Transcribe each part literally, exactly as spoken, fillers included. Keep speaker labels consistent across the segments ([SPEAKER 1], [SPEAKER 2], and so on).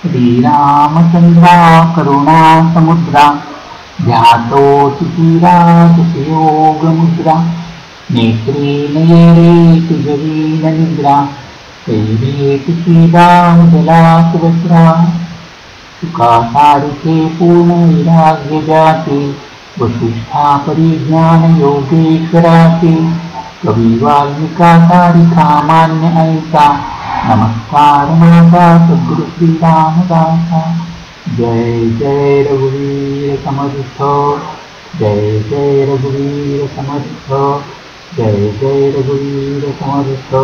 [SPEAKER 1] श्रीरामचंद्रा करुणा समुद्रा ध्यातो चितीराजस्य योग मुद्रा नेत्रे नयने तुझवीन निद्रा कैरे तुझीराम जला सुभद्रा तुका सारिखे पूर्ण वैराग्य जाते वसिष्ठा परिज्ञान योगेश्वराचे कवी वाल्मिका सारिखा मान्य ऐका नमस्कार माझा सद्गुरु श्रीरामदासा जय जय रघुवीर समर्थ जय जय रघुवीर समर्थ जय जय रघुवीर समर्थ।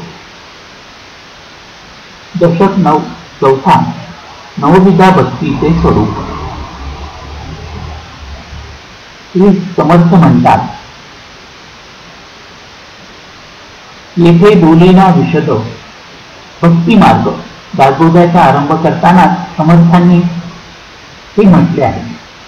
[SPEAKER 1] दशक नऊ चौथा नवविधा भक्तीचे स्वरूप। श्री समर्थ म्हणतात, येथे बोलेला विशद भक्ती मार्ग दासबोधाचा आरंभ करताना समर्थांनी हे म्हटले आहे।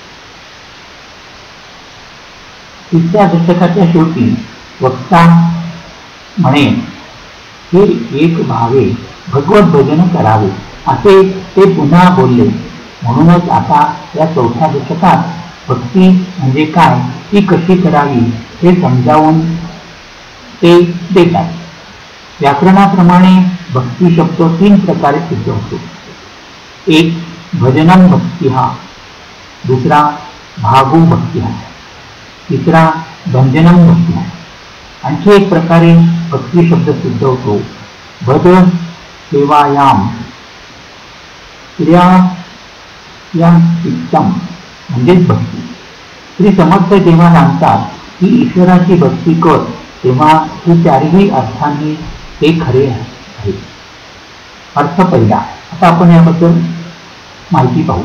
[SPEAKER 1] तिसऱ्या दशकाच्या शेवटी वक्ता म्हणे, हे एक भावे भगवत भजन करावे असे ते पुन्हा बोलले। म्हणूनच आता या चौथ्या दशकात भक्ती म्हणजे काय, ती कशी करावी हे समजावून ते देतात। व्याकरणाप्रमाणे भक्ती शब्द तीन प्रकारे सिद्ध होतो। एक भजनम भक्ती हा, दुसरा भागो भक्ती हा, तिसरा भंजनम भक्ती हा। आणखी एक प्रकारे भक्ती शब्द सिद्ध होतो भज सेवायाम क्रिया या चित्तम म्हणजेच भक्ती। श्री समर्थ जेव्हा सांगतात की ईश्वराची भक्ती कर, तेव्हा ही चारही अर्थांनी ते खरे आहे। अर्थ पहिला, आता आपण याबद्दल माहिती पाहू।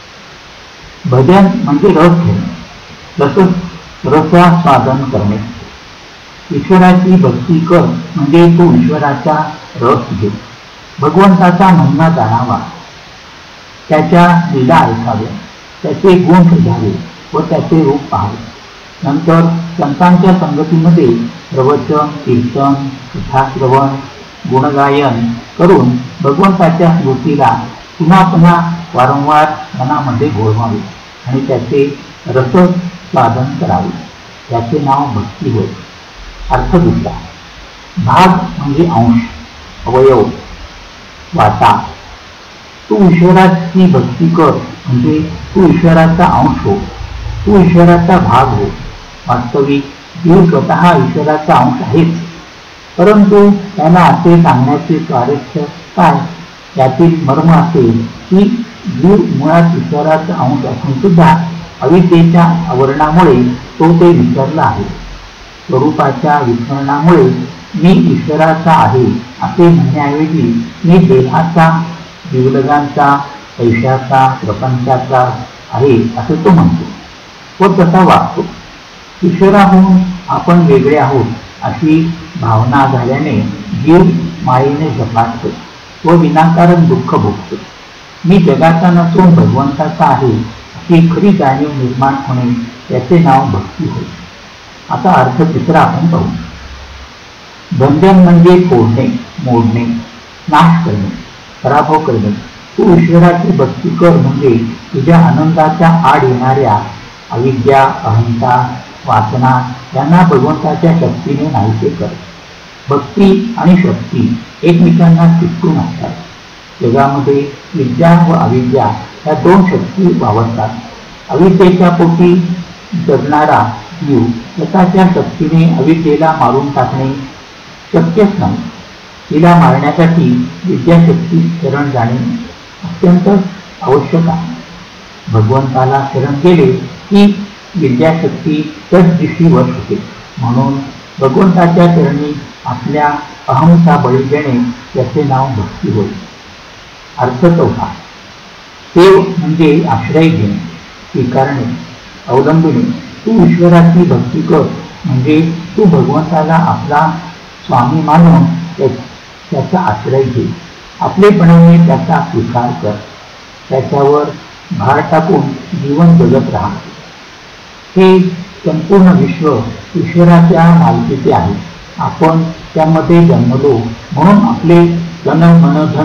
[SPEAKER 1] भजन म्हणजे रस घेणे, तसंच रसास्वादन करणे। ईश्वराची भक्ती कर म्हणजे तू ईश्वराचा रस घे, भगवंताचा महिमा जाणावा, त्याच्या लीला ऐकाव्या, त्याचे गुण शोधावे व त्याचे रूप पाहावे। नंतर संतांच्या संगतीमध्ये प्रवचन, कीर्तन, कथाश्रवण, गुणगायन करून भगवंताच्या स्मृतीला पुन्हा पुन्हा वारंवार मनामध्ये घोळवावे आणि त्याचे रसस्वादन करावे, त्याचे नाव भक्ती होय। अर्थ दुसरा, भाग म्हणजे अंश, अवयव, वाटा। तू ईश्वराची भक्ती कर म्हणजे तू ईश्वराचा अंश हो, तू ईश्वराचा भाग हो। वास्तविक जीव स्वतः ईश्वराचा अंश आहेच, परंतु त्याला असे सांगण्याचे स्वारस्य काय, यातील मर्म असे की जीव मुळात ईश्वराचा अंश असून सुद्धा अविद्येच्या आवरणामुळे तो ते विसरला आहे। स्वरूपाच्या विस्मरणामुळे मी ईश्वराचा आहे असे म्हणण्याऐवजी मी देहाचा, जीवलगांचा, पैशाचा, प्रपंचाचा आहे असे तो म्हणतो व तसा वागतो। ईश्वराहून आपण वेगळे आहोत अशी भावना झाल्याने जीव मायेने झपाटतो व विनाकारण दुःख भोगतो। मी जगाचा नसून भगवंताचा आहे अशी खरी जाणीव निर्माण होणे, याचे नाव भक्ती होय। आता अर्थ तिसरा आपण पाहू। भंजन म्हणजे फोडणे, मोडणे, नाश करणे, पराभव करणे। तू ईश्वराची भक्ती कर म्हणजे तुझ्या आनंदाच्या आड येणाऱ्या अविद्या, अहंता, वासना यांना भगवंताच्या शक्तीने नाहीसे कर। भक्ती आणि शक्ती एकमेकांना चिकटून असतात। जगामध्ये विद्या व अविद्या या दोन शक्ती वावरतात। अविद्येच्या पोटी जगणारा जीव स्वतःच्या शक्तीने अविद्येला मारून टाकणे शक्यच नाही। तिला मारण्यासाठी विद्याशक्ती शरण जाणे अत्यंत आवश्यक आहे। भगवंताला शरण गेले की विद्याशक्ती तच दिवशी वश होते। म्हणून भगवंताच्या चरणी आपल्या अहंचा बळी देणे, याचे नाव भक्ती होय। अर्थ चौथा, सेव म्हणजे आश्रय घेणे, स्वीकारणे, अवलंबणे। तू ईश्वराची भक्ती कर म्हणजे तू भगवंताला आपला स्वामी मानून त्याचा आश्रय घे, आपलेपणाने त्याचा स्वीकार कर, त्याच्यावर भार टाकून जीवन जगत राहा। हे संपूर्ण विश्व ईश्वराच्या मालकीचे आहे। आपण त्यामध्ये जन्मलो म्हणून आपले तन मन धन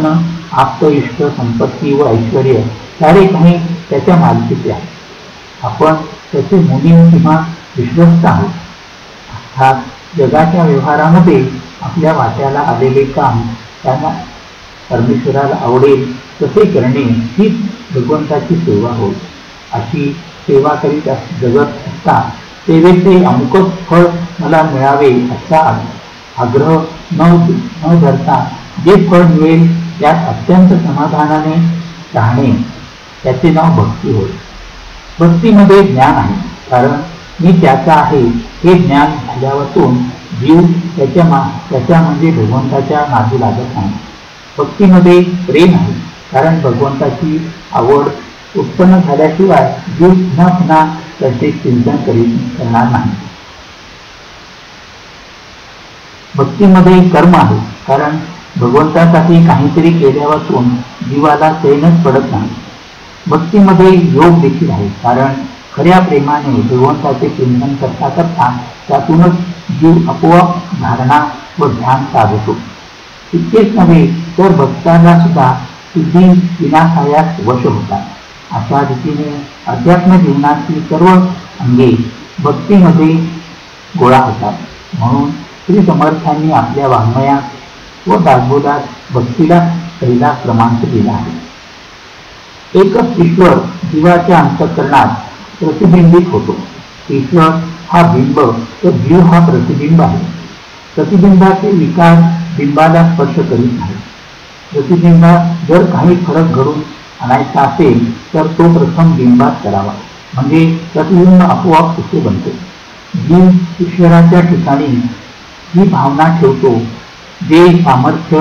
[SPEAKER 1] आप्त-इष्ट, संपत्ती व ऐश्वर सारे काही त्याच्या मालकीचे आहे. आपण त्याचे मुनीम किंवा विश्वस्त आहोत. अर्थात जगाच्या व्यवहारामध्ये आपल्या वाट्याला आलेले काम त्यांना परमेश्वराला आवडेल तसे करणे हीच भगवंताची सेवा होय. अशी सेवा करीत जगत असता सेवेचे अमुकच फळ मला मिळावे असा आग्रह न न धरता जे फळ मिळेल त्यात अत्यंत समाधानाने राहणे त्याचे नाव भक्ती होय. भक्तीमध्ये ज्ञान आहे, कारण मी त्याचा आहे हे ज्ञान झाल्यावरून जीव त्याच्या मा त्याच्या म्हणजे भगवंताच्या नादी लागत नाही. भक्तीमध्ये प्रेम आहे, कारण भगवंताची आवड उत्पन्न झाल्याशिवाय जीव पुन्हा पुन्हा त्याचे चिंतन करीत करणार नाही. भक्तीमध्ये कर्म आहे, कारण भगवंतासाठी काहीतरी केल्यावरून जीवाला चैनच पडत नाही. भक्तीमध्ये योग देखील आहे, कारण खऱ्या प्रेमाने भगवंताचे चिंतन करता करता त्यातूनच जीव आपोआप धारणा व ध्यान साधतो. इतकेच नव्हे तर भक्तांना सुद्धा सिद्धी विनाशायास वश होतात. अशा रीतीने अध्यात्म जीवनाची सर्व अंगे भक्तीमध्ये गोळा होतात. म्हणून श्री समर्थांनी आपल्या वाङ्मयात व दासबोधात भक्तीला पहिला क्रमांक दिला आहे. एकच ईश्वर जीवाच्या अंतःकरणात प्रतिबिंबित होतो. ईश्वर हा बिंब तर जीव हा प्रतिबिंब आहे. प्रतिबिंबाचे विकार बिंबाला स्पर्श करीत नाही. प्रतिबिंबात जर काही फरक घडून आणायचा असेल तर तो प्रथम बिंबात करावा, म्हणजे प्रतिबिंब आपोआप कसे बनते. जीव ईश्वराच्या ठिकाणी जी भावना ठेवतो, जे सामर्थ्य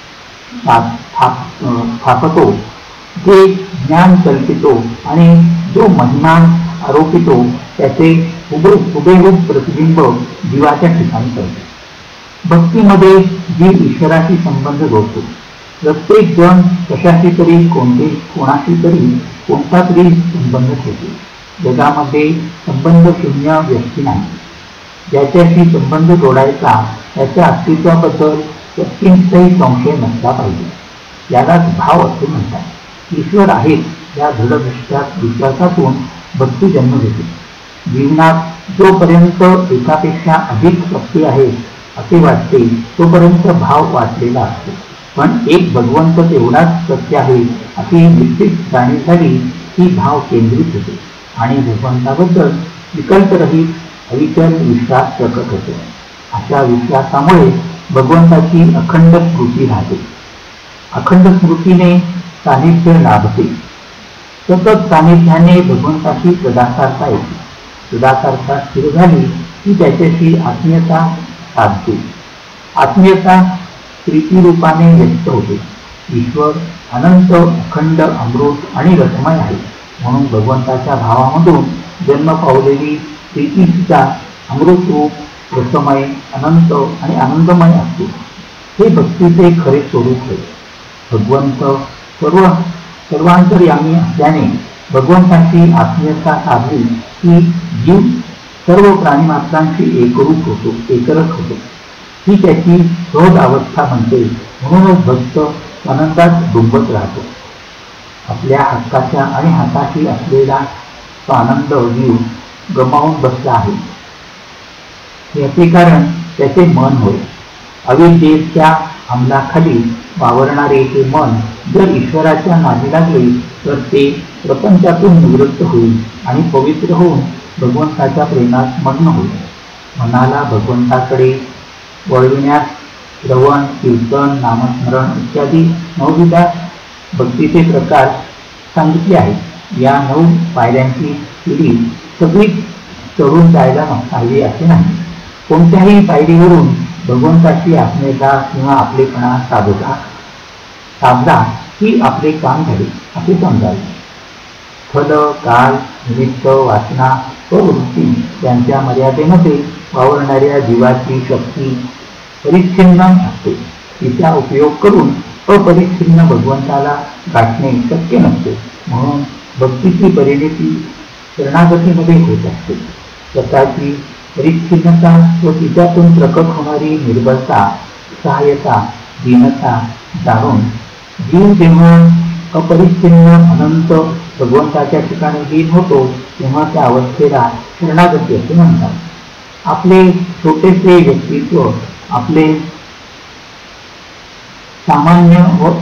[SPEAKER 1] स्थापतो, जे ज्ञान कल्पितो आणि जो महिमा आरोपितो त्याचे उभे हुबेहूब प्रतिबिंब जीवाच्या ठिकाणी करतो. भक्तीमध्ये जीव ईश्वराशी संबंध जोडतो. प्रत्येक जण कशाशी तरी कोणते कोणाशी तरी कोणता तरी संबंध ठेवतो. जगामध्ये संबंध शून्य व्यक्ती नाही. ज्याच्याशी संबंध जोडायचा त्याच्या अस्तित्वाबद्दल किंचितही संशय नसला पाहिजे. यालाच भाव असे म्हणतात. ईश्वर आहेत या दृढनिश्चयात विश्वासातून भक्ती जन्म घेते. जीवनात जोपर्यंत एकापेक्षा अधिक शक्ती आहे असे वाटते तोपर्यंत भाव वाचलेला असतो. पण एक भगवंत तेवढाच सत्य आहे अशी निश्चित जाणीव झाली की भाव केंद्रित होते आणि भगवंताबद्दल विकल्परहित अविचल विश्वास प्रकट होतो. अशा विश्वासामुळे भगवंताची अखंड स्मृती राहते. अखंड स्मृतीने सानिध्य लाभते. सतत सानिध्याने भगवंताची सदाकारता येते. सदाकारता स्थिर झाली की त्याच्याशी आत्मीयता साधते. आत्मीयता प्रीतिरूपाने व्यक्त होते. ईश्वर अनंत, अखंड, अमृत आणि रसमय आहे. म्हणून भगवंताच्या भावामधून जन्म पावलेली प्रीती सुद्धा अमृत रूप, रसमय, अनंत आणि आनंदमय असते. हे भक्तीचे खरे स्वरूप होय. भगवंत सर्व सर्वांतर्यामी असल्याने भगवंताची आत्मीयता साधली की जीव सर्व प्राणीमात्रांशी एकरूप होतो, एकरस होतो. ही त्याची सहज अवस्था म्हणते. म्हणूनच भक्त आनंदात डुंबत राहतो. आपल्या हक्काच्या आणि हाताशी असलेला तो आनंद जीव गमावून बसला आहे. याचे कारण त्याचे मन होय. अविद्येच्या अंमलाखाली वावरणारे हे मन जर ईश्वराच्या नादी लागले तर ते प्रपंचातून निवृत्त होईल आणि पवित्र होऊन भगवंताच्या प्रेमात मग्न होईल. मनाला भगवंताकडे वळविण्यास श्रवण, कीर्तन, नामस्मरण इत्यादी नवविधा भक्तीचे प्रकार सांगितले आहेत. या नऊ पायऱ्यांची पिढी सगळी चढून जायला हवी असे नाही. कोणत्याही पायरीवरून भगवंताची आत्मीयता किंवा आपलेपणा साधता साधला की आपले काम झाले असे समजावे. फल, काल, निमित्त, वासना व वृत्ती यांच्या मर्यादेमध्ये वावरणाऱ्या जीवाची शक्ती परिच्छिन्न असते. तिचा उपयोग करून अपरिच्छिन्न भगवंताला गाठणे शक्य नसते. म्हणून भक्तीची परिणती शरणागतीमध्ये होत असते. स्वतःची परिच्छिन्नता व तिच्यातून प्रकट होणारी निर्बलता, सहाय्यता, दीनता जाणून जीव जेव्हा अपरिच्छिन्न अनंत भगवंताच्या ठिकाणी लीन होतो तेव्हा त्या अवस्थेला शरणागती असे म्हणतात. आपले छोटेसे व्यक्तित्व, आपले सामान्य व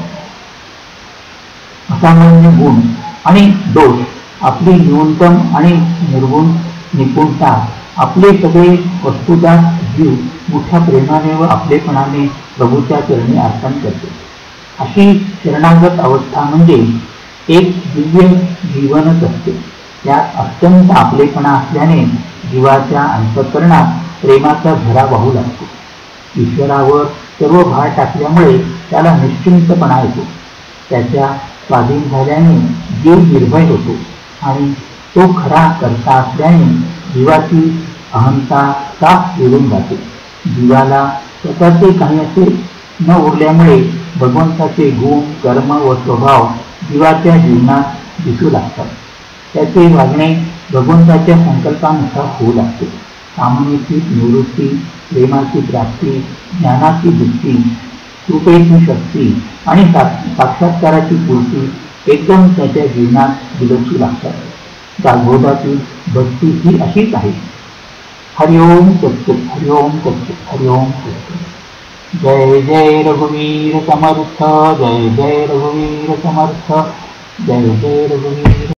[SPEAKER 1] असामान्य गुण आणि दोष, आपली न्यूनतम आणि निर्गुण निपुणता, आपले सगळे वस्तुदास जीव मोठ्या प्रेमाने व आपलेपणाने प्रभूच्या चरणी अर्पण करते. अशी शरणागत अवस्था म्हणजे एक दिव्य जीवनच असते. त्यात अत्यंत आपलेपणा असल्याने जीवाच्या अंतःकरणात प्रेमाचा झरा वाहू लागतो. ईश्वरावर सर्व भार टाकल्यामुळे त्याला निश्चिंतपणा येतो. त्याच्या स्वाधीन झाल्याने जीव निर्भय होतो आणि तो खरा करता असल्याने जीवाची अहंता साफ विरून जाते. जीवाला स्वतःचे काही असे न उरल्यामुळे भगवंताचे गुण, कर्म व स्वभाव जीवाच्या जीवनात दिसू लागतात. त्याचे वागणे भगवंताच्या संकल्पानुसार होऊ लागते. कामनेची निवृत्ती, प्रेमाची प्राप्ती, ज्ञानाची बुद्धी, कृपेची शक्ती आणि साक्षात्काराची पूर्ती एकदम त्याच्या जीवनात विलसू लागतात. दासबोधातील भक्ती ही अशीच आहे. हरिओम तत्सत, हरिओम तत्सत, हरिओम तत्सत. जय जय रघुवीर समर्थ, जय जय रघुवीर समर्थ, जय जय रघुवीर.